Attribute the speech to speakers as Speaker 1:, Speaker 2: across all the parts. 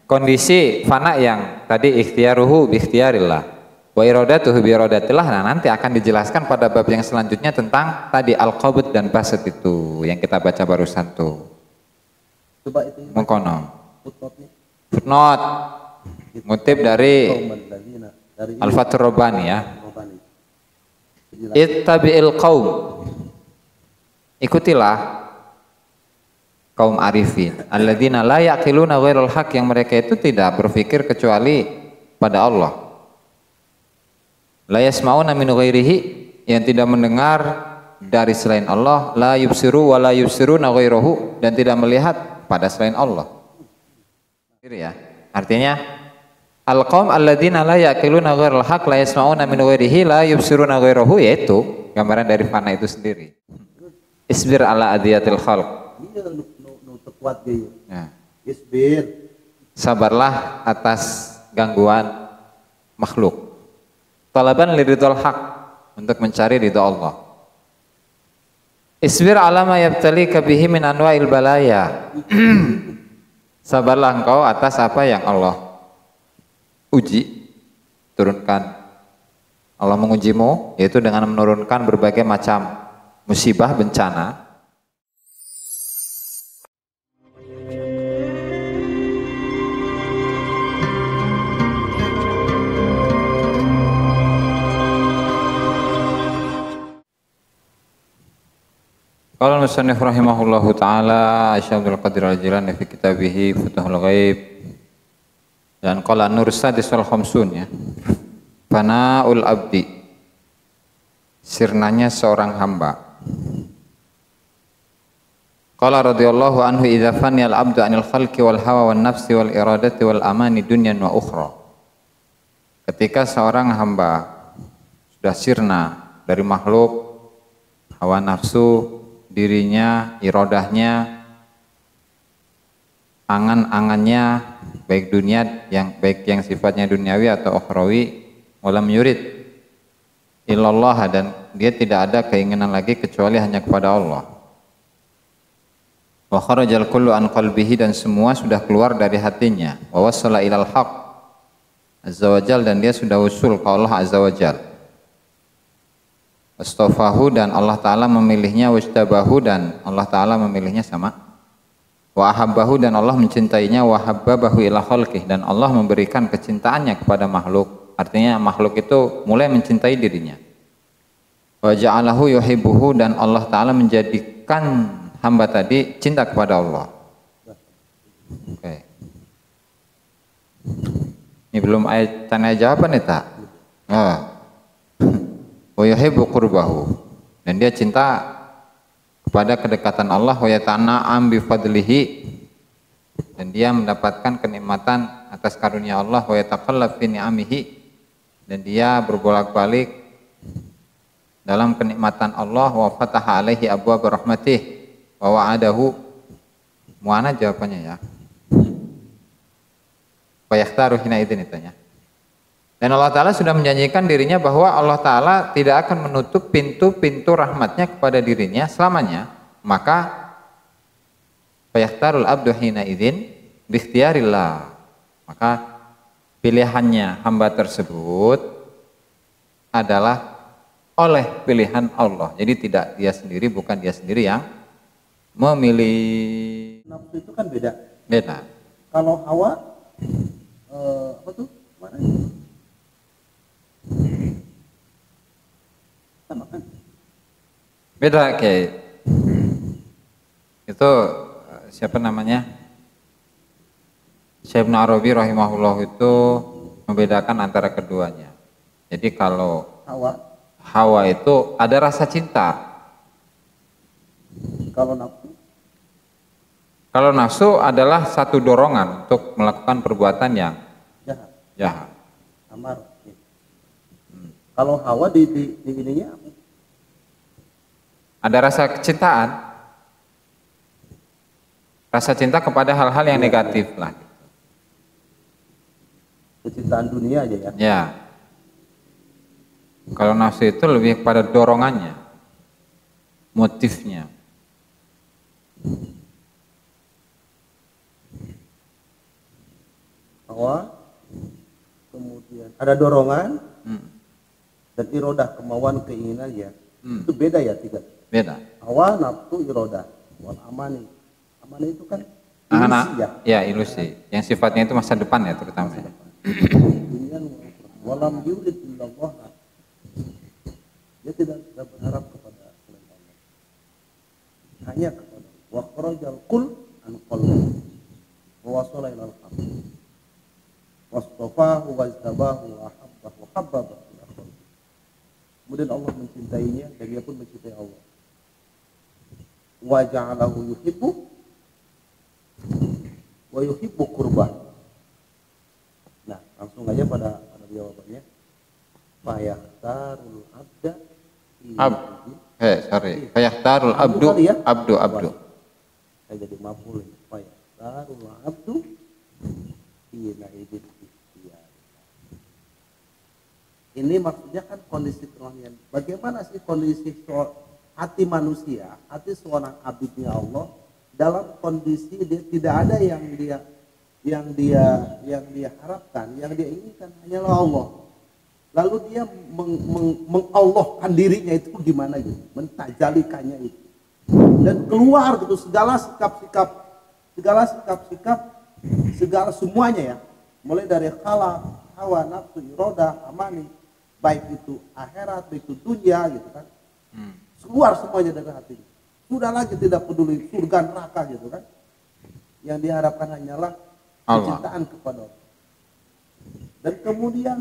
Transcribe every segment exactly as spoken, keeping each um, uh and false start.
Speaker 1: kondisi fana yang tadi ikhtiaruhu bi ikhtiarillah wa iradatuhu bi iradatillah. Nah, nanti akan dijelaskan pada bab yang selanjutnya tentang tadi al-qabd dan basat itu yang kita baca barusan tuh.
Speaker 2: Coba itu
Speaker 1: mengkono
Speaker 2: footnote-nya.
Speaker 1: Footnote ngutip dari
Speaker 2: Dari
Speaker 1: Al-Fathur Rabbani ya.
Speaker 2: Rabbani.
Speaker 1: Ittabi'il qaum, ikutilah kaum arifin alladzina la yaqiluna ghairal haq, yang mereka itu tidak berpikir kecuali pada Allah. La yasma'una min ghairihi, yang tidak mendengar dari selain Allah. La yubsiru wa la yubsiruna ghairahu, dan tidak melihat pada selain Allah. Ya, artinya al-qaum alladzina la yaqiluna ghairal haq la yasma'una min ghairihi la yubsiruna ghairahu, yaitu gambaran dari fana itu sendiri. Isbir ala adiyatil khalq.
Speaker 2: Iya, nu nu tekuat ge.
Speaker 1: Ya.
Speaker 2: Isbir.
Speaker 1: Sabarlah atas gangguan makhluk. Talaban liridul haq, untuk mencari ridha Allah. Isbir ala ma yabtalika bihi min anwa'il balaya. Sabarlah engkau atas apa yang Allah uji, turunkan. Allah mengujimu yaitu dengan menurunkan berbagai macam musibah, bencana. Qala al-musannif rahimahullahu ta'ala Syaikhul Qadir al-Jilani fi kitabihi Futuhul Ghaib, dan qala Nur Sadis wal Khamsun ya. Fana'ul abdi, sirnanya seorang hamba. Qala radhiyallahu anhu idza faniyal abdu anil khalqi wal hawa wan nafsi wal iradati wal amani dunyan wa ukhra. Ketika seorang hamba sudah sirna dari makhluk, hawa nafsu, dirinya, irodahnya, angan-angannya, baik dunia yang baik yang sifatnya duniawi atau ukhrawi, walam yurid illallah, dan dia tidak ada keinginan lagi kecuali hanya kepada Allah. Wa kharajal kullu an qalbihi, dan semua sudah keluar dari hatinya. Wa wasala ilal haq azza wajal, dan dia sudah usul ke Allah azza wajal. Astafahu, dan Allah Ta'ala memilihnya. Wajtabahu, dan Allah Ta'ala memilihnya sama. Wa ahabbahu, dan Allah mencintainya. Wa habbabahu ila khalqih, dan Allah memberikan kecintaannya kepada makhluk. Artinya makhluk itu mulai mencintai dirinya. Wa ja'alahu yuhibbuhu, dan Allah Ta'ala menjadikan hamba tadi cinta kepada Allah. Oke. Okay. Ini belum ayat tanya jawaban nih tak? Oh. Wa yuhibbu qurbahu, dan dia cinta kepada kedekatan Allah. Wa yatana'am bi fadlihi, dan dia mendapatkan kenikmatan atas karunia Allah. Wa yataqallab fi ni'amihi, dan dia berbolak-balik dalam kenikmatan Allah. Wa fataha alaihi abwaab rahmatih wa wa'adahu. Muana jawabannya ya. Wa yakhtaru hina idzin itanya. Dan Allah Ta'ala sudah menjanjikan dirinya bahwa Allah Ta'ala tidak akan menutup pintu-pintu rahmatnya kepada dirinya selamanya. Maka fayakhtarul abdu hina idzin bi ikhtiyarillah, maka pilihannya hamba tersebut adalah oleh pilihan Allah. Jadi tidak dia sendiri, bukan dia sendiri yang memilih.
Speaker 2: Nafsu itu kan beda.
Speaker 1: Beda.
Speaker 2: Kalau hawa eh, apa tuh? Mana? Sama kan?
Speaker 1: Beda kayak itu siapa namanya? Syekh Ibnu Arabi rahimahullah itu membedakan antara keduanya. Jadi kalau
Speaker 2: Hawa,
Speaker 1: hawa itu ada rasa cinta.
Speaker 2: kalau nafsu,
Speaker 1: Kalau nafsu adalah satu dorongan untuk melakukan perbuatan yang
Speaker 2: jahat,
Speaker 1: jahat.
Speaker 2: amar. Hmm. Kalau hawa di, di, di ininya apa?
Speaker 1: Ada rasa kecintaan, rasa cinta kepada hal-hal yang negatif lah.
Speaker 2: Kecintaan dunia aja ya.
Speaker 1: Ya. Kalau nafsu itu lebih kepada dorongannya, motifnya.
Speaker 2: hawa, kemudian ada dorongan,
Speaker 1: Hmm.
Speaker 2: dan irodah, kemauan, keinginan ya.
Speaker 1: Hmm.
Speaker 2: Itu beda ya tiga.
Speaker 1: Beda.
Speaker 2: Hawa, nafsu, irodah, wal amani. Amani itu kan
Speaker 1: Anak,
Speaker 2: ilusi ya.
Speaker 1: ya ilusi. Yang sifatnya itu masa depan ya terutama. Ya.
Speaker 2: Dunia walam yurid illallah. Dia tidak, tidak berharap kepada selain Allah. Hanya kepada wa kharajal qul an qalbi wa wasala ilal haq. Wastafahu wa istabahu wa habbahu wa habbaba ila qalbi. Kemudian Allah mencintainya dan dia pun mencintai Allah. Wa ja'alahu yuhibbu wa yuhibbu qurbah. Nah, langsung aja pada pada jawabannya. Fa yakhtarul abda
Speaker 1: Ab, eh sorry. Fayahtarul abdu,
Speaker 2: kali ya?
Speaker 1: abdu, abdu.
Speaker 2: Saya jadi maful. Fa yakhtarul abdu ina idin ikhtiyar. Ini maksudnya kan kondisi kerohanian. Bagaimana sih kondisi hati manusia, hati seorang abidnya Allah dalam kondisi dia tidak ada yang dia yang dia yang dia harapkan, yang dia inginkan hanyalah Allah. Lalu dia meng, meng, mengallahkan dirinya itu gimana gitu, mentajalikannya itu, dan keluar gitu segala sikap-sikap, segala sikap-sikap, segala semuanya ya, mulai dari khala, hawa, nafsu, irodah, amani, baik itu akhirat, baik itu dunia gitu kan, hmm. keluar semuanya dari hati. Sudah lagi tidak peduli surga neraka gitu kan, yang diharapkan hanyalah kecintaan kepada Allah. Dan kemudian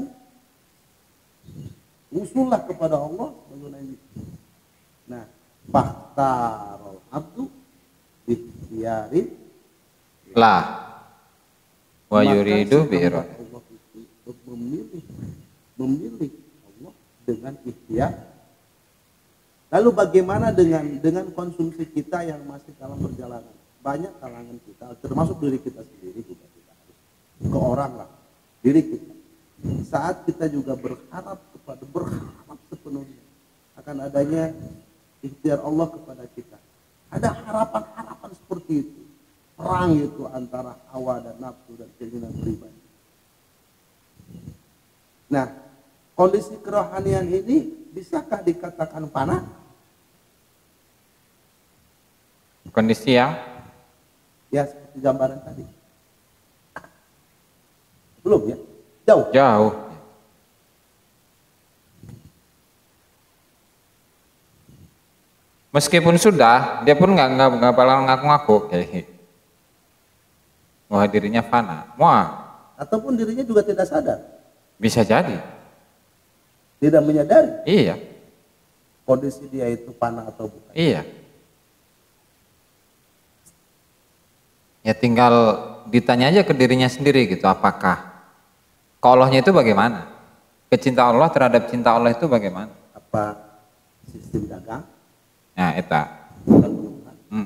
Speaker 2: usullah kepada Allah mengenai. Nah, faktarul abdu ikhtiyari
Speaker 1: lah wa yuridu bi
Speaker 2: Allah itu memilih memilih Allah dengan ikhtiar. Lalu bagaimana dengan dengan konsumsi kita yang masih dalam perjalanan? Banyak kalangan kita, termasuk diri kita sendiri juga tidak harus ke orang lah, diri kita. Saat kita juga berharap kepada berharap sepenuhnya akan adanya ikhtiar Allah kepada kita. Ada harapan-harapan seperti itu. Perang itu antara hawa dan nafsu dan keinginan pribadi. Nah, kondisi kerohanian ini bisakah dikatakan fana?
Speaker 1: Kondisi yang
Speaker 2: Ya seperti gambaran tadi. Belum ya? Jauh.
Speaker 1: Jauh. Meskipun sudah, dia pun nggak nggak nggak bakal ngaku-ngaku kayak wah dirinya fana. Wah.
Speaker 2: Ataupun dirinya juga tidak sadar.
Speaker 1: Bisa jadi.
Speaker 2: Tidak menyadari.
Speaker 1: Iya.
Speaker 2: Kondisi dia itu fana atau bukan.
Speaker 1: Iya. Ya tinggal ditanya aja ke dirinya sendiri gitu, apakah ke Allahnya itu bagaimana? Kecintaan Allah terhadap cinta Allah itu bagaimana?
Speaker 2: Apa sistem dagang?
Speaker 1: Nah, eta. Hmm.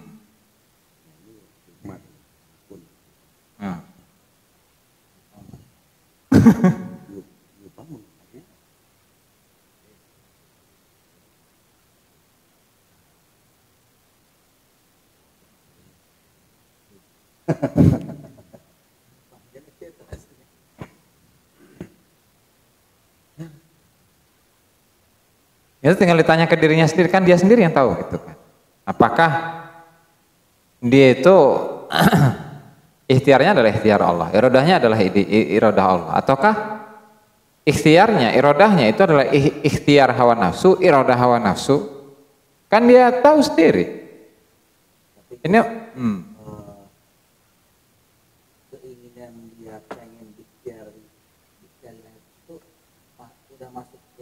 Speaker 1: Hmm. Ya tinggal ditanya ke dirinya sendiri, kan dia sendiri yang tahu gitu kan. Apakah dia itu ikhtiarnya adalah ikhtiar Allah, irodahnya adalah irodah Allah, ataukah ikhtiarnya, irodahnya itu adalah ikhtiar hawa nafsu, irodah hawa nafsu? Kan dia tahu sendiri. Ini hmm.
Speaker 2: Keinginan dia pengen ikhtiar ikhtiarnya itu sudah masuk ke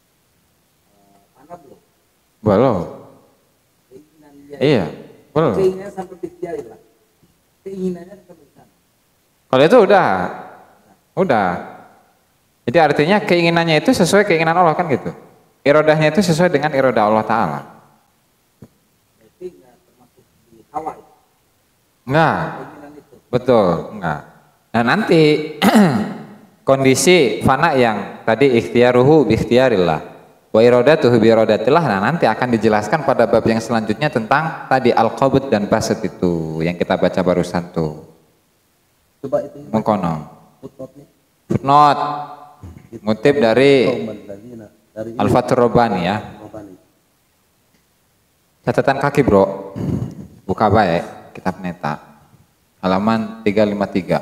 Speaker 2: mana belum?
Speaker 1: Belum.
Speaker 2: Keinginan dia.
Speaker 1: Iya, belum.
Speaker 2: Keinginan sampai ikhtiar lah. Keinginannya sampai sana.
Speaker 1: Kalau itu udah, udah. Jadi artinya keinginannya itu sesuai keinginan Allah kan gitu. Irodahnya itu sesuai dengan irodah Allah Ta'ala.
Speaker 2: Berarti nggak termasuk di hawa itu?
Speaker 1: Enggak.
Speaker 2: Keinginan itu.
Speaker 1: Betul, enggak. Nah nanti kondisi fana yang tadi ikhtiaruhu bi ikhtiarillah wa iradatuhu bi iradatillah, nah nanti akan dijelaskan pada bab yang selanjutnya tentang tadi al-qabd dan basit itu yang kita baca barusan tuh.
Speaker 2: Coba itu.
Speaker 1: Mengkono.
Speaker 2: footnote-nya?
Speaker 1: Footnote ngutip dari
Speaker 2: dari
Speaker 1: Al-Fathur Rabbani ya.
Speaker 2: Rabbani.
Speaker 1: Catatan kaki bro, buka baik kitab Neta halaman tiga lima tiga.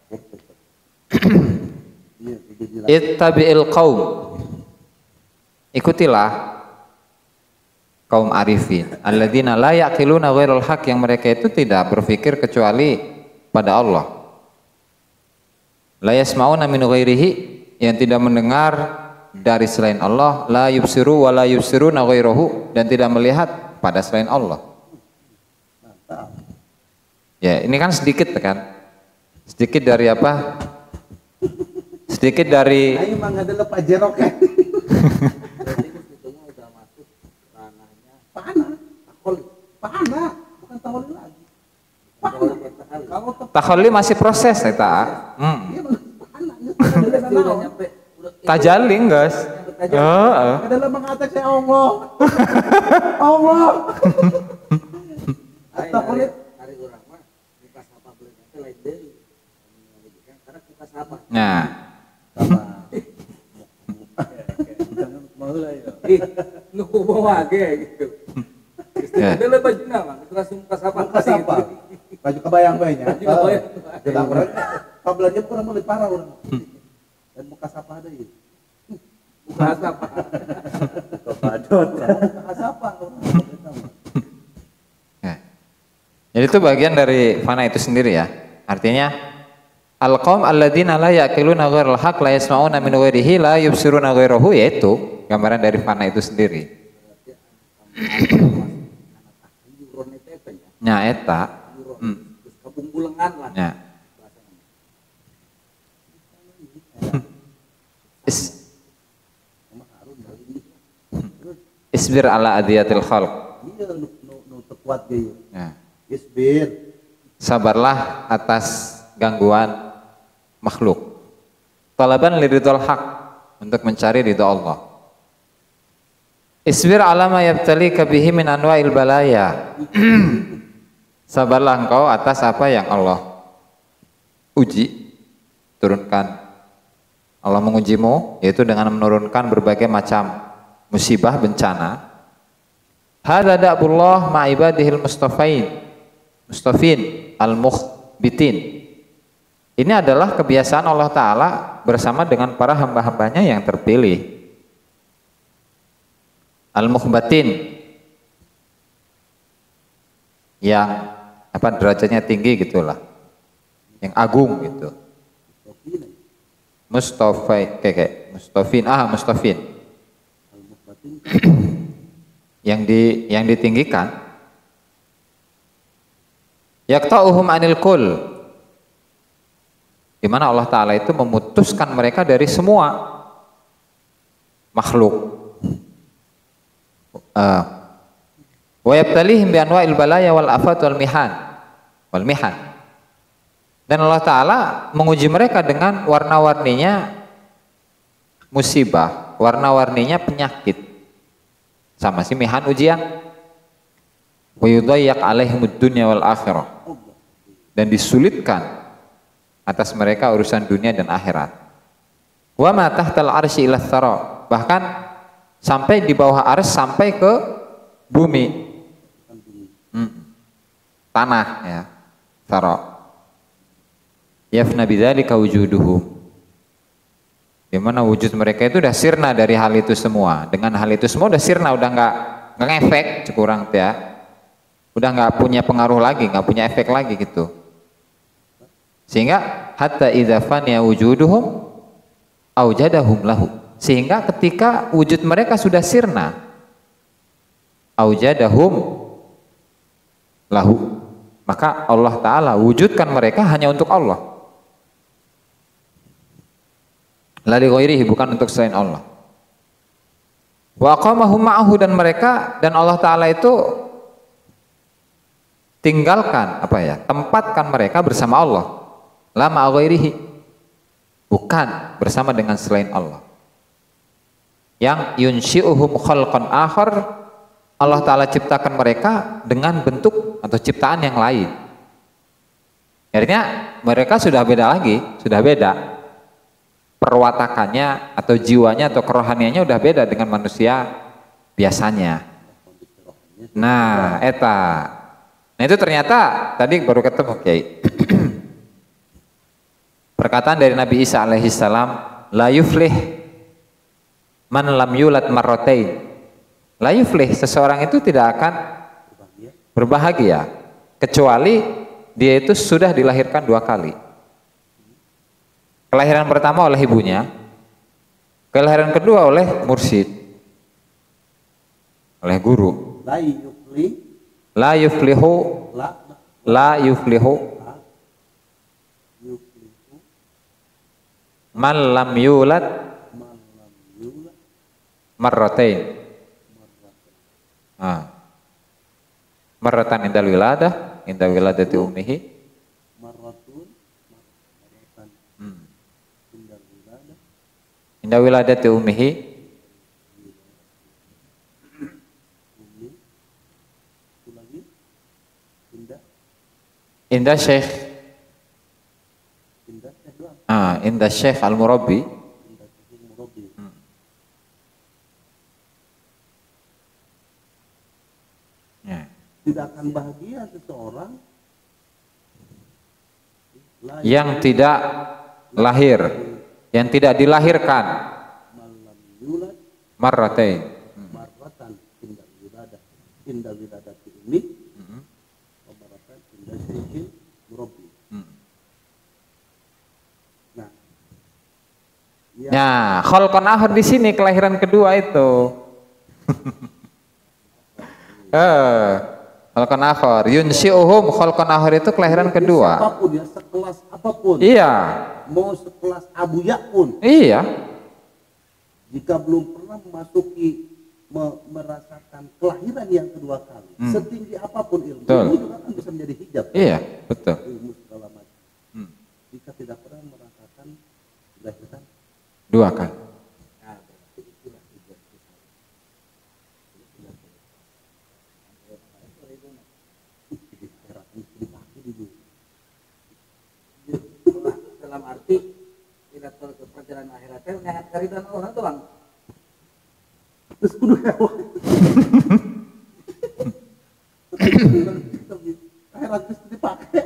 Speaker 1: Ittabi'il qaum, ikutilah kaum arifin alladzina la yaqiluna ghairal haq, yang mereka itu tidak berpikir kecuali pada Allah. La yasma'una min ghairihi, yang tidak mendengar dari selain Allah. La yubsiru wa la yubsiruna ghairahu, dan tidak melihat pada selain Allah. Ya, ini kan sedikit kan? Sedikit dari apa? Sedikit dari
Speaker 2: Ayo mah ada Pak Jerok ya. Pana, pana, bukan taholi lagi. Pana. Kalau
Speaker 1: takholi masih proses eta. Hmm.
Speaker 2: dia pana,
Speaker 1: Tajalling, guys. Heeh.
Speaker 2: adalah mengatakan saya Allah. Allah. Taholi
Speaker 3: hari urang mah buka sapa beuleuh teh lain deui. Karena buka sapa.
Speaker 1: Nah,
Speaker 2: jangan mau lah ya.
Speaker 3: Ih, nu bawa ge gitu.
Speaker 1: ya.
Speaker 3: Deuleu bajuna mah langsung buka sapa.
Speaker 2: Buka sapa. Baju kebayang bae nya.
Speaker 3: Baju kebayang.
Speaker 2: Kita urang kabelnya kurang mulai parah urang. Dan buka sapa ada ieu.
Speaker 3: Buka sapa.
Speaker 2: Kepadot. Buka sapa urang.
Speaker 1: Ya. Jadi itu bagian dari fana itu sendiri ya. Artinya al-qaum alladzina la yaqiluna ghairal haq la yasma'una min ghairihi la yubsiruna ghairahu, yaitu gambaran dari fana itu sendiri. Nya eta. Hmm.
Speaker 3: Kabungbulengan lah.
Speaker 1: Nya. Is Isbir ala adiyatil khalq.
Speaker 2: Iya nu nu teu kuat ge.
Speaker 1: Ya.
Speaker 2: Isbir.
Speaker 1: Sabarlah atas gangguan makhluk. Talaban liridul haq, untuk mencari ridha Allah. Isbir ala ma yabtalika bihi min anwa'il balaya. Sabarlah engkau atas apa yang Allah uji, turunkan. Allah mengujimu yaitu dengan menurunkan berbagai macam musibah, bencana. Hadza da'bullah ma'ibadihil mustafain. Mustafin al-mukhbitin. Ini adalah kebiasaan Allah Ta'ala bersama dengan para hamba-hambanya yang terpilih. Al-mukhbatin, yang apa derajatnya tinggi gitulah, yang agung gitu. Mustafai, kayak, kayak Mustafin, ah Mustafin, yang di yang ditinggikan. Yaqta'uhum anil kul, di mana Allah Ta'ala itu memutuskan mereka dari semua makhluk. Wa yabtalihim bi anwa'il balaya wal afat wal mihan wal mihan. Dan Allah Ta'ala menguji mereka dengan warna-warninya musibah, warna-warninya penyakit, sama si mihan ujian. Wa yudayyak alaihimud dunya wal akhirah, dan disulitkan atas mereka urusan dunia dan akhirat. Wa ma tahtal arsy ila tsara, bahkan sampai di bawah ars sampai ke bumi. Hmm. Tanah ya, tsara. Yafna bidzalika wujuduhum, di mana wujud mereka itu udah sirna dari hal itu semua. Dengan hal itu semua udah sirna, udah nggak nggak ngefek cekurang ya, udah nggak punya pengaruh lagi, nggak punya efek lagi gitu. Sehingga hatta idza faniya wujuduhum aujadahum lahu, sehingga ketika wujud mereka sudah sirna, aujadahum lahu, maka Allah Ta'ala wujudkan mereka hanya untuk Allah. La li ghairihi, bukan untuk selain Allah. Wa aqamahum ma'ahu, dan mereka dan Allah Ta'ala itu tinggalkan apa ya, tempatkan mereka bersama Allah. La ma'a ghairihi, bukan bersama dengan selain Allah. Yang yunsyi'uhum khalqan akhar, Allah Ta'ala ciptakan mereka dengan bentuk atau ciptaan yang lain. Akhirnya mereka sudah beda lagi, sudah beda. Perwatakannya atau jiwanya atau kerohaniannya udah beda dengan manusia biasanya. Nah, eta. Nah itu ternyata tadi baru ketemu Kiai. Perkataan dari Nabi Isa alaihissalam, la yuflih man lam yulad marratain. La yuflih, seseorang itu tidak akan berbahagia kecuali dia itu sudah dilahirkan dua kali. Kelahiran pertama oleh ibunya, kelahiran kedua oleh mursyid, oleh guru.
Speaker 2: La yufli,
Speaker 1: La yuflihu,
Speaker 2: la
Speaker 1: la yuflihu
Speaker 2: yuflihu
Speaker 1: man lam yulad
Speaker 2: man lam yulad
Speaker 1: marratain. Ah. Marratan indal wiladah, indal wiladati ummihi.
Speaker 2: marratun marratan
Speaker 1: Hmm.
Speaker 2: indal wiladah
Speaker 1: Indal wiladati ummihi.
Speaker 2: umi itu lagi indah
Speaker 1: Indah Syekh,
Speaker 2: indah eh doang
Speaker 1: ah, indah Syekh al-Murabbi.
Speaker 2: indah itu murabi.
Speaker 1: Ya.
Speaker 2: Tidak akan bahagia seseorang la
Speaker 1: Yang tidak lahir, yang tidak dilahirkan
Speaker 2: man lam yulad
Speaker 1: marratain.
Speaker 2: marratan indah wiladah indah wiladati umi
Speaker 1: Hmm.
Speaker 2: marratan indah syaikhil murabi.
Speaker 1: Hmm.
Speaker 2: Nah, ya,
Speaker 1: Nah, khalqan akhir di sini kelahiran kedua itu. Eh, khalqan akhir, yunsiuhum khalqan akhir itu kelahiran kedua.
Speaker 2: siapapun ya, sekelas apapun,
Speaker 1: Iya,
Speaker 2: mau sekelas Abuya pun,
Speaker 1: iya,
Speaker 2: jika belum pernah memasuki me- merasakan kelahiran yang kedua kali,
Speaker 1: Hmm.
Speaker 2: setinggi apapun ilmu,
Speaker 1: Betul.
Speaker 2: ilmu juga kan bisa menjadi hijab.
Speaker 1: iya, betul.
Speaker 2: Ilmu segala macam.
Speaker 1: Hmm.
Speaker 2: Jika tidak pernah merasakan kelahiran,
Speaker 1: Dua kali.
Speaker 2: nah, berarti itulah hijab kita. Dipakai dulu.
Speaker 3: Dalam arti tidak tahu ke perjalanan akhiratnya nyangat karidan orang tuh bang.
Speaker 2: Terus kudu hewan. Akhirat terus dipakai.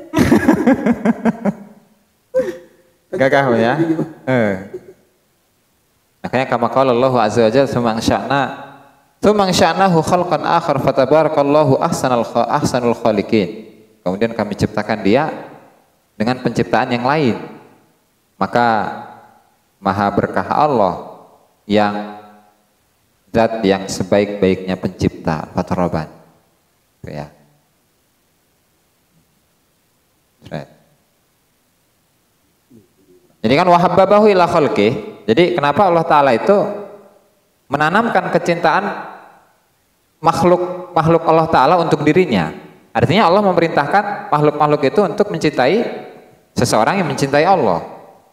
Speaker 1: Gagah ya. Eh. Makanya kama qala Allah azza wa jalla tsumma ansha'na tsumma ansha'nahu khalqan akhar fatabarakallahu ahsanul kha- ahsanul khaliqin. Kemudian kami ciptakan dia dengan penciptaan yang lain. Maka maha berkah Allah yang zat yang sebaik-baiknya pencipta, fataraban. Itu ya. Right. Jadi kan wahabbabahu ila khalqih. Jadi kenapa Allah Ta'ala itu menanamkan kecintaan makhluk makhluk Allah Ta'ala untuk dirinya. Artinya Allah memerintahkan makhluk-makhluk itu untuk mencintai seseorang yang mencintai Allah.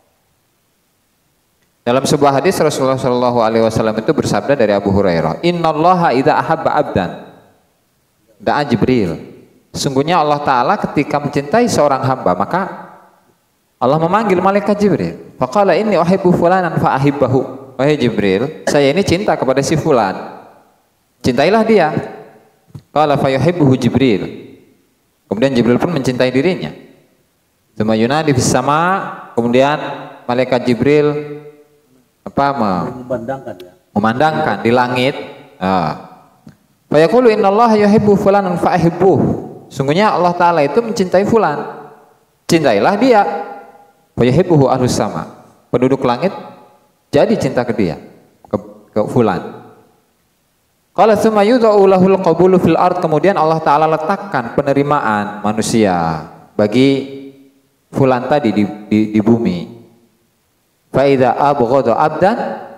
Speaker 1: Dalam sebuah hadis Rasulullah Shallallahu Alaihi Wasallam itu bersabda dari Abu Hurairah, Innallaha idza ahabba abdan da'a Jibril. Sungguhnya Allah Ta'ala ketika mencintai seorang hamba maka Allah memanggil malaikat Jibril. Faqala inni uhibbu fulanan fa ahibbahu. Wahai Jibril, saya ini cinta kepada si fulan. Cintailah dia. Qala fa yuhibbuhu Jibril. Kemudian Jibril pun mencintai dirinya. Tsumma yunadi fis sama, kemudian malaikat Jibril apa
Speaker 2: Memandangkan ya.
Speaker 1: memandangkan di langit. Ah. Fa yaqulu innallaha yuhibbu fulanan fa ahibbuhu. Sungguhnya Allah Ta'ala itu mencintai fulan. Cintailah dia. Fa yuhibbuhu ahlus sama. Penduduk langit jadi cinta ke dia, ke, ke fulan. Qala tsumma yudha'u lahul qabulu fil ard, kemudian Allah Ta'ala letakkan penerimaan manusia bagi fulan tadi di, di, di bumi. Fa idza abghadha abdan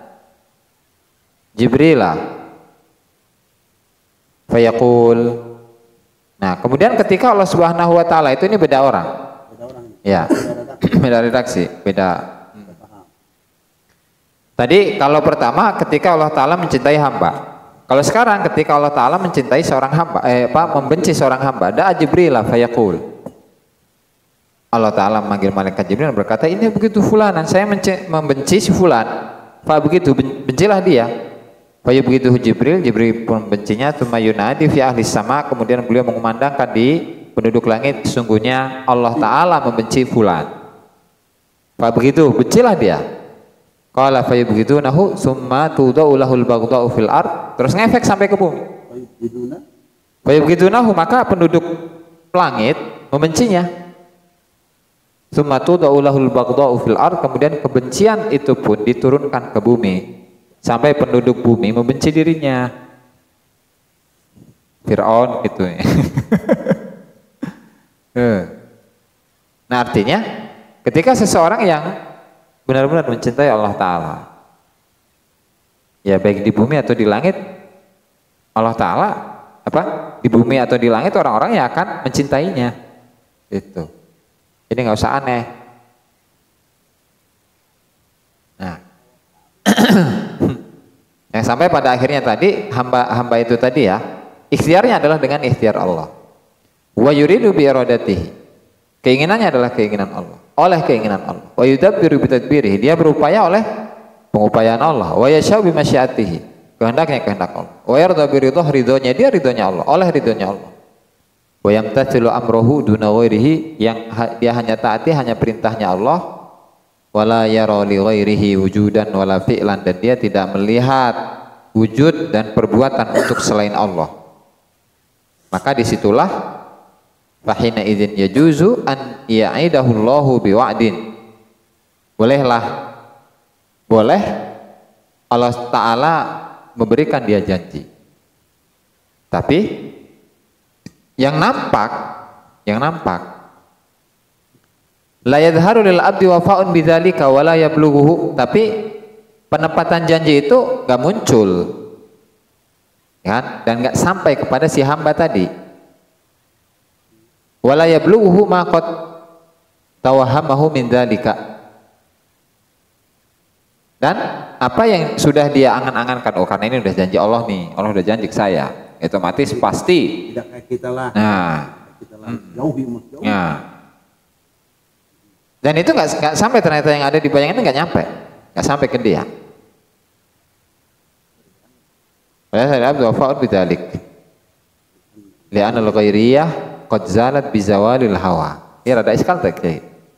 Speaker 1: Jibrilah fayaqul. Nah, kemudian ketika Allah Subhanahu wa taala itu ini beda orang.
Speaker 2: Beda orang ini.
Speaker 1: Ya. Beda redaksi, beda. Tadi kalau pertama ketika Allah Ta'ala mencintai hamba. Kalau sekarang ketika Allah Ta'ala mencintai seorang hamba, eh, apa, membenci seorang hamba, da'a Jibril fayaqul. Allah Ta'ala memanggil malaikat Jibril dan berkata, ini begitu fulanan, saya menci- membenci si fulan. Fa begitu, ben- bencilah dia. Fa begitu Jibril, Jibril pun bencinya. Tsumma yunadi fi ahli sama, kemudian beliau mengumandangkan di penduduk langit, sesungguhnya Allah Ta'ala membenci fulan. Fa begitu, bencilah dia. Qala fa begitu nahu summa tudau lahul baghdau fil ard, terus ngefek sampai ke bumi. Fa begitu nahu, maka penduduk langit membencinya. Summa tudau lahul baghdau fil ard, kemudian kebencian itu pun diturunkan ke bumi sampai penduduk bumi membenci dirinya. Fir'aun gitu ya. Nah, artinya ketika seseorang yang benar-benar mencintai Allah Ta'ala, ya baik di bumi atau di langit, Allah Ta'ala apa di bumi atau di langit orang-orang yang akan mencintainya. Itu. Jadi nggak usah aneh. Nah, yang sampai pada akhirnya tadi hamba-hamba itu tadi ya, ikhtiarnya adalah dengan ikhtiar Allah. Wa yuridu bi iradatihi. Keinginannya adalah keinginan Allah, oleh keinginan Allah. Wa yudabbiru bi tadbirihi, dia berupaya oleh pengupayaan Allah. Wa yashau bi masyiatihi, kehendaknya kehendak Allah. Wa yarda bi ridho, ridhonya dia ridhonya Allah, oleh ridhonya Allah. Wa yamtathilu amrohu duna ghairihi, yang dia hanya taati hanya perintahnya Allah. Wala yara li ghairihi wujudan wala fi'lan, dan dia tidak melihat wujud dan perbuatan untuk selain Allah. Maka disitulah fahina idzin yajuzu an ya'idahu Allahu biwa'din. Bolehlah, boleh Allah Ta'ala memberikan dia janji. Tapi yang nampak, yang nampak la yadharu lil abdi wafa'un bidzalika wa la yablughuhu, tapi penepatan janji itu enggak muncul, kan? Dan enggak sampai kepada si hamba tadi. Wala yablughuhu ma qad tawahhamahu min dzalika, dan apa yang sudah dia angan-angankan, oh karena ini udah janji Allah nih, Allah udah janji ke saya, otomatis pasti
Speaker 2: Tidak kayak kita lah.
Speaker 1: nah
Speaker 2: Kita lah jauhi mas jauhi.
Speaker 1: nah dan itu nggak nggak sampai, ternyata yang ada di bayangan itu nggak nyampe, nggak sampai ke dia. Oleh saya abdu wafa'ud bidzalik li'anna al-ghairiyah qad zalat bi zawalil hawa. Ya rada iskal tak kiai.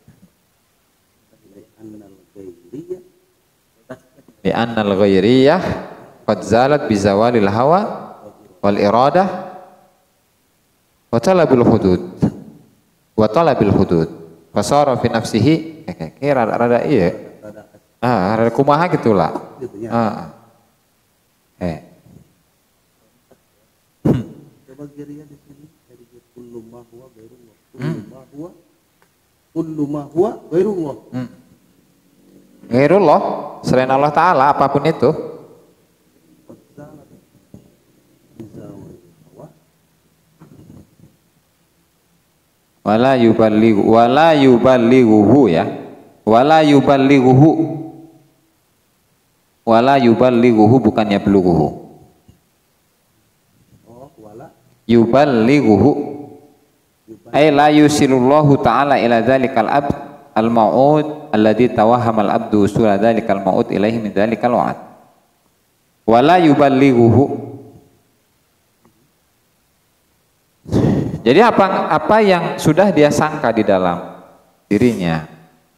Speaker 1: Li'anna al-ghairiyah qad zalat bi zawalil hawa wal iradah wa talabil hudud wa talabil hudud fasara fi nafsihi, kira rada iya ah rada kumaha gitulah ah eh
Speaker 2: coba kirinya di sini dari kullu ma huwa ghairullah, kullu ma huwa kullu ma huwa ghairullah.
Speaker 1: Ghairullah, selain Allah Ta'ala apapun itu. Wala yuballighu wala yuballighuhu ya. Wala yuballighuhu. Wala yuballighuhu bukannya belughuhu.
Speaker 2: Oh, wala
Speaker 1: Yuballighuhu. Ay la yusilullahu ta'ala ila dzalikal abd al-mau'ud alladhi tawahhama al-abdu usula dzalikal mau'ud ilaihi min dzalikal wa'd. Wala yuballighuhu. Jadi apa apa yang sudah dia sangka di dalam dirinya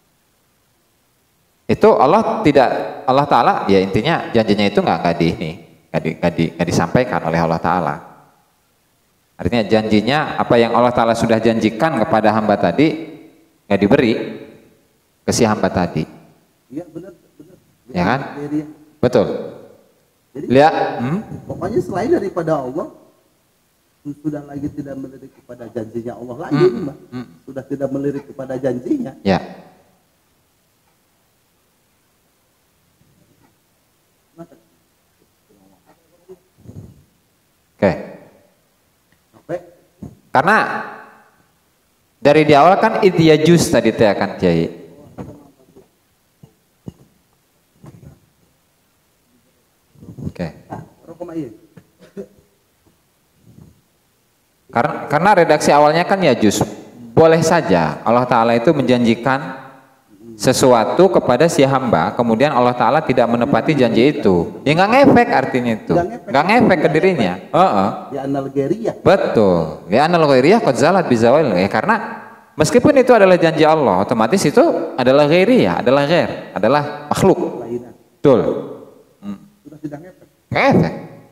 Speaker 1: itu Allah tidak, Allah Ta'ala ya intinya janjinya itu nggak nggak di ini nggak di, nggak di, nggak disampaikan oleh Allah Ta'ala. Artinya janjinya apa yang Allah Ta'ala sudah janjikan kepada hamba tadi nggak diberi ke si hamba tadi.
Speaker 2: Iya benar benar.
Speaker 1: Ya kan?
Speaker 2: Jadi,
Speaker 1: Betul.
Speaker 2: Jadi,
Speaker 1: Lihat, hmm?
Speaker 2: pokoknya selain daripada Allah sudah lagi tidak melirik kepada janjinya Allah lagi,
Speaker 1: Hmm,
Speaker 2: Mbak.
Speaker 1: hmm.
Speaker 2: Sudah tidak melirik kepada janjinya.
Speaker 1: Ya. Oke.
Speaker 2: Sampai
Speaker 1: Karena dari di awal kan idyajus tadi teh akan Kiai. Oke.
Speaker 2: rokok iya.
Speaker 1: Karena karena redaksi awalnya kan ya jus. boleh saja Allah Ta'ala itu menjanjikan sesuatu kepada si hamba, kemudian Allah Ta'ala tidak menepati janji itu. Ya nggak ngefek artinya itu. Nggak ngefek ke dirinya. Uh-uh.
Speaker 2: Ya analgeria.
Speaker 1: Betul. Ya analgeria qad zalat bizawal. Ya karena meskipun itu adalah janji Allah, otomatis itu adalah ghairiyah, adalah ghair, adalah makhluk. Betul. Hmm.
Speaker 2: Sudah tidak ngefek.
Speaker 1: Ngefek.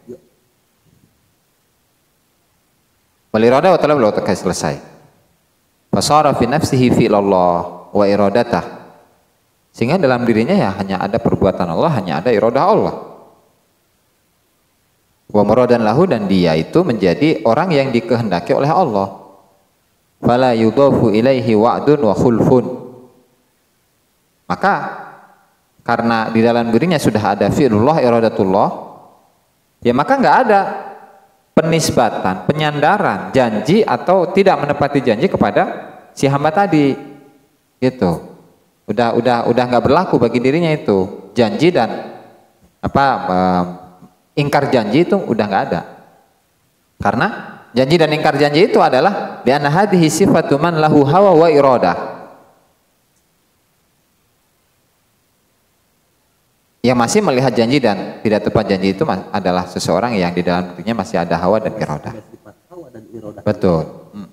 Speaker 1: Walirada wa talab la selesai. Fasara fi nafsihi fi'lallah wa iradatah. Sehingga dalam dirinya ya hanya ada perbuatan Allah, hanya ada iradah Allah. Wa muradan lahu, dan dia itu menjadi orang yang dikehendaki oleh Allah. Fala yudhafu ilaihi wa'dun wa khulfun. Maka karena di dalam dirinya sudah ada fi'lullah iradatullah, ya maka nggak ada penisbatan, penyandaran, janji atau tidak menepati janji kepada si hamba tadi. Gitu. Udah udah udah nggak berlaku bagi dirinya itu. Janji dan apa um, ingkar janji itu udah nggak ada. Karena janji dan ingkar janji itu adalah bi anna hadhihi sifatu man lahu hawa wa iradah. Yang masih melihat janji dan tidak tepat janji itu adalah seseorang yang di dalam dirinya masih ada hawa dan iradah. Betul. Hmm.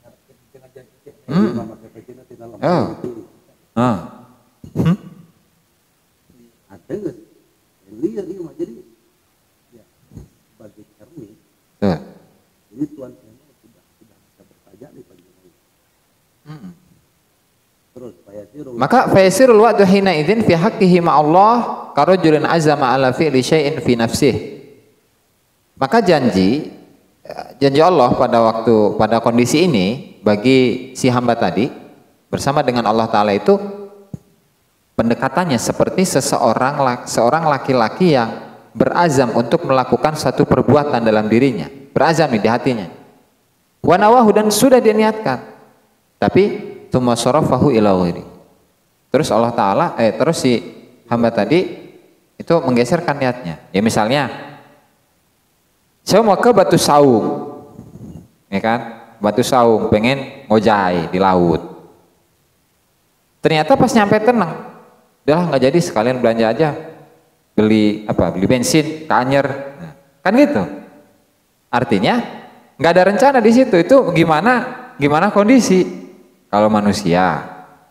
Speaker 1: Hmm. Oh. Ah. Hmm?
Speaker 2: Ada nggak? Lihat ini mah jadi ya bagi kami.
Speaker 1: Tuh.
Speaker 2: Jadi Tuhan memang sudah sudah bisa bertanya di panjenengan.
Speaker 1: Hmm.
Speaker 2: Terus fayasirul.
Speaker 1: Maka fayasirul wa'du hina idzin fi haqqihi ma Allah karajulin azama ala fi'li syai'in fi nafsihi. Maka janji janji Allah pada waktu pada kondisi ini bagi si hamba tadi bersama dengan Allah Ta'ala itu pendekatannya seperti seseorang seorang laki-laki yang berazam untuk melakukan satu perbuatan dalam dirinya, berazam di hatinya. Wa nawahu, dan sudah diniatkan. Tapi tsumma sarafahu ila ghairi. Terus Allah Ta'ala eh terus si hamba tadi itu menggeserkan niatnya. Ya misalnya saya mau ke Batu Saung. Ya kan? Batu Saung pengen ngojai di laut. Ternyata pas nyampe tenang, udah nggak jadi, sekalian belanja aja, beli apa, beli bensin, kanyer, nah, kan gitu. Artinya nggak ada rencana di situ. Itu gimana, gimana kondisi kalau manusia?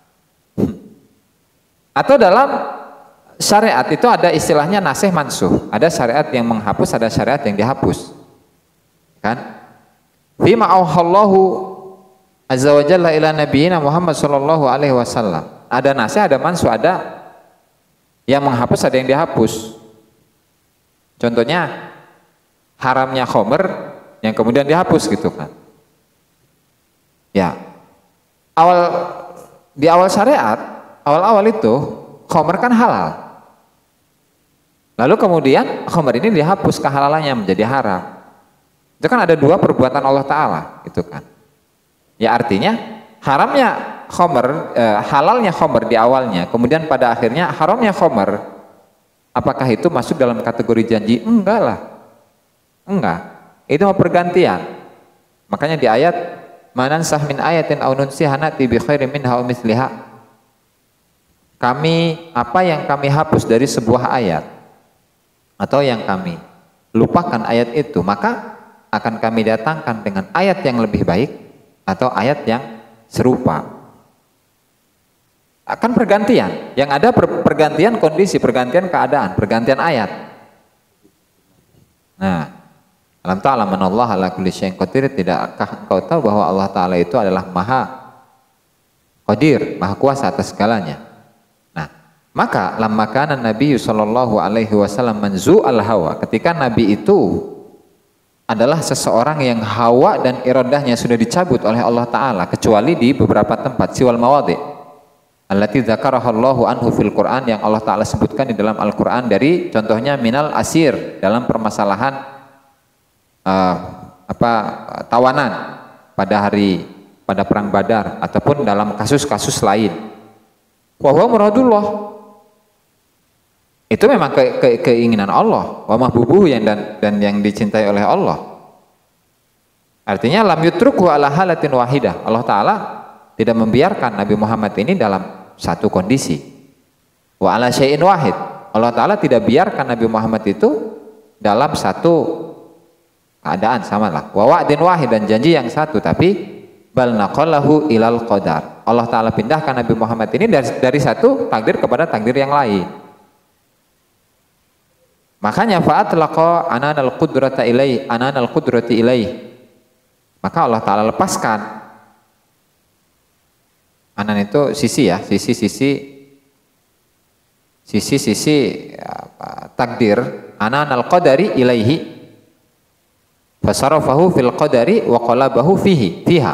Speaker 1: Atau dalam syariat itu ada istilahnya nasih mansuh, ada syariat yang menghapus, ada syariat yang dihapus, kan? Fima auhallahu azza wa jalla ila nabiyina Muhammad sallallahu alaihi wasallam. Ada nasih, ada mansuh, ada yang menghapus, ada yang dihapus. Contohnya haramnya khomer yang kemudian dihapus gitu kan. Ya. Awal di awal syariat, awal-awal itu khomer kan halal. Lalu kemudian khomer ini dihapus kehalalannya menjadi haram. Itu kan ada dua perbuatan Allah Ta'ala gitu kan. Ya artinya haramnya khomer, eh, halalnya khomer di awalnya, kemudian pada akhirnya haramnya khomer, apakah itu masuk dalam kategori janji? Enggak lah, enggak. Itu mau pergantian. Makanya di ayat manansah min ayatin aw nunsiha na'ti bi khairin minha aw misliha. Kami apa yang kami hapus dari sebuah ayat atau yang kami lupakan ayat itu, maka akan kami datangkan dengan ayat yang lebih baik atau ayat yang serupa. Akan pergantian, yang ada per pergantian kondisi, pergantian keadaan, pergantian ayat. Nah, alam ta'lam anallaha ala kulli syai'in qadir, tidakkah engkau tahu bahwa Allah Ta'ala itu adalah maha qadir, maha kuasa atas segalanya. Nah, maka lamma kana Nabi sallallahu alaihi wasallam manzu al hawa, ketika Nabi itu adalah seseorang yang hawa dan iradahnya sudah dicabut oleh Allah Ta'ala, kecuali di beberapa tempat, siwal mawadhi allati dzakarahallahu anhu fil Quran, yang Allah Ta'ala sebutkan di dalam Al-Quran, dari contohnya minal asir, dalam permasalahan uh, apa tawanan pada hari pada perang Badar, ataupun dalam kasus-kasus lain. Wa huwa muradullah, itu memang ke, ke, keinginan Allah, wa mahbubuhu, yang dan dan yang dicintai oleh Allah. Artinya lam yutruku ala halatin wahidah. Allah Ta'ala tidak membiarkan Nabi Muhammad ini dalam satu kondisi. Wa ala syai'in wahid. Allah Ta'ala tidak biarkan Nabi Muhammad itu dalam satu keadaan, sama lah. Wa wa'din wahid, dan janji yang satu, tapi bal naqallahu ilal qadar. Allah Ta'ala pindahkan Nabi Muhammad ini dari, dari satu takdir kepada takdir yang lain. Makanya fa'atlaqa ananal qudrata ilaih, ananal qudrati ilaih. Maka Allah Ta'ala lepaskan. Anan itu sisi ya, sisi-sisi sisi-sisi takdir. Ananal qadari ilaihi fasarafahu fil qadari wa qalabahu fihi fiha.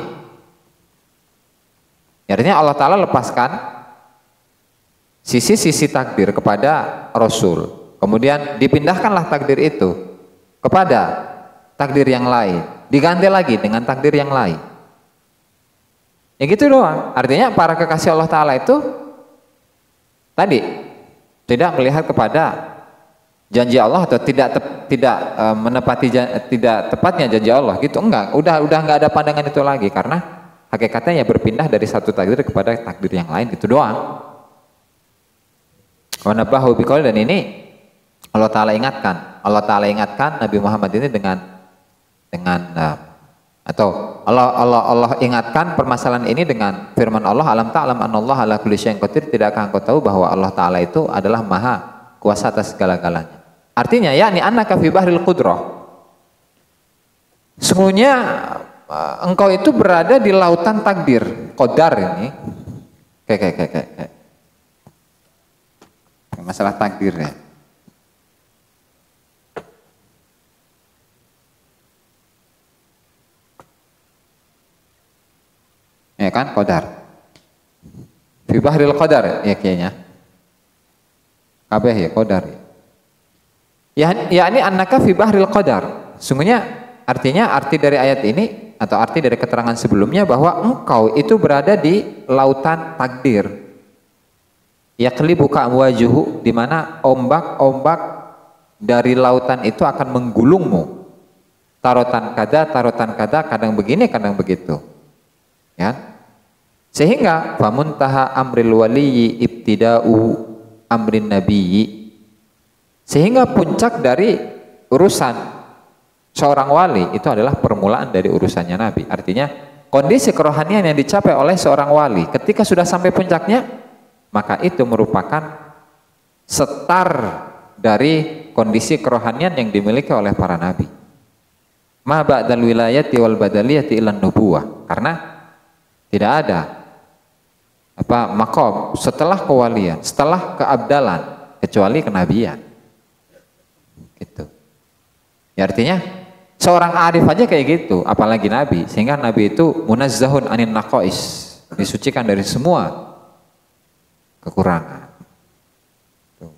Speaker 1: Artinya Allah Ta'ala lepaskan sisi-sisi takdir kepada Rasul, kemudian dipindahkanlah takdir itu kepada takdir yang lain, diganti lagi dengan takdir yang lain. Ya gitu doang. Artinya para kekasih Allah Ta'ala itu tadi tidak melihat kepada janji Allah atau tidak tep, tidak e, menepati tidak tepatnya janji Allah gitu, enggak, udah udah enggak ada pandangan itu lagi, karena hakikatnya ya berpindah dari satu takdir kepada takdir yang lain, itu doang. Wa nabahu biqaul, dan ini Allah Ta'ala ingatkan, Allah Ta'ala ingatkan Nabi Muhammad ini dengan dengan uh, atau Allah Allah Allah ingatkan permasalahan ini dengan firman Allah, alam ta'lam anallaha ala kulli syai'in qadir, tidakkah engkau tahu bahwa Allah Ta'ala itu adalah maha kuasa atas segala-galanya. Artinya yakni annaka fi bahril qudrah, sungguhnya uh, engkau itu berada di lautan takdir, qadar ini kayak kayak kayak kayak masalah takdir ya. Ya kan, qadar. Fi bahril qadar ya kayaknya. Kabeh ya qadar. Ya yakni annaka fi bahril qadar. Sungguhnya artinya arti dari ayat ini atau arti dari keterangan sebelumnya bahwa engkau itu berada di lautan takdir. Yaqlibuka amwajuhu, di mana ombak-ombak dari lautan itu akan menggulungmu. Tarotan kada, tarotan kada, kadang begini, kadang begitu. Ya. Sehingga famuntaha amril waliyyi ibtida'u amrin nabiyyi, sehingga puncak dari urusan seorang wali itu adalah permulaan dari urusannya Nabi. Artinya kondisi kerohanian yang dicapai oleh seorang wali ketika sudah sampai puncaknya, maka itu merupakan setar dari kondisi kerohanian yang dimiliki oleh para nabi. Ma ba'dal wilayati wal badaliyati ilan nubuwah, karena tidak ada apa makom setelah kewalian, setelah keabdalan, kecuali kenabian. Gitu. Ya artinya seorang arif aja kayak gitu, apalagi nabi. Sehingga nabi itu munazzahun anin naqais, disucikan dari semua kekurangan. Tuh.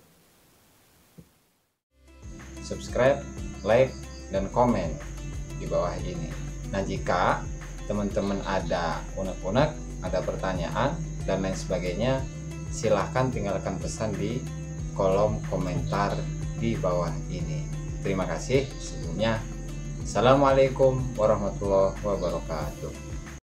Speaker 1: Subscribe, like, dan komen di bawah ini. Nah, jika teman-teman ada unek-unek, ada pertanyaan dan lain sebagainya, silahkan tinggalkan pesan di kolom komentar di bawah ini. Terima kasih sebelumnya. Assalamualaikum warahmatullahi wabarakatuh.